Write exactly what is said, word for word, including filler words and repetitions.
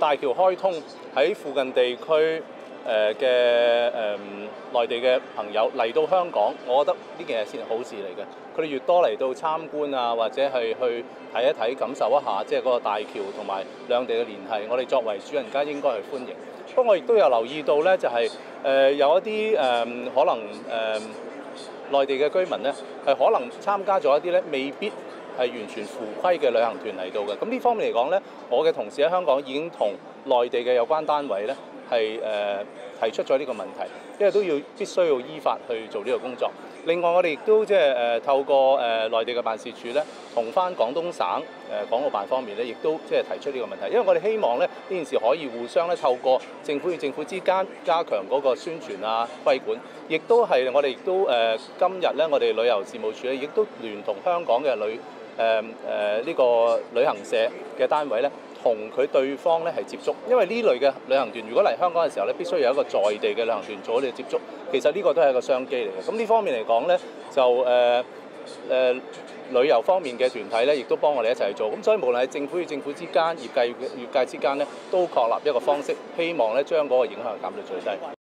大橋開通喺附近地區誒嘅誒內地嘅朋友嚟到香港，我覺得呢件係先係好事嚟嘅。佢哋越多嚟到參觀啊，或者係去睇一睇、感受一下，即係嗰個大橋同埋兩地嘅聯繫，我哋作為主人家應該去歡迎。不過我亦都有留意到咧，就係、是、誒、呃、有一啲誒、呃、可能誒、呃、內地嘅居民咧，係可能參加咗一啲咧未必係完全符規嘅旅行團嚟到嘅。咁呢方面嚟講咧，我嘅同事喺香港已經同內地嘅有關單位咧係誒提出咗呢個問題，因為都要必須要依法去做呢個工作。另外，我哋亦都即係誒透過誒、呃、內地嘅辦事處咧，同翻廣東省誒、呃、港澳辦方面咧，亦都即係提出呢個問題。因為我哋希望咧呢件事可以互相咧透過政府與政府之間加強嗰個宣傳啊、規管，亦都係我哋亦都誒、呃、今日咧，我哋旅遊事務處咧，亦都聯同香港嘅旅誒誒呢個旅行社嘅單位咧，同佢對方咧係接觸，因為呢類嘅旅行團如果嚟香港嘅時候咧，必須有一個在地嘅旅行團做呢個接觸，其實呢個都係一個商機嚟嘅。咁呢方面嚟講咧，就誒誒、呃呃、旅遊方面嘅團體咧，亦都幫我哋一齊去做。咁所以無論係政府與政府之間、業界與業界之間咧，都確立一個方式，希望咧將嗰個影響減到最低。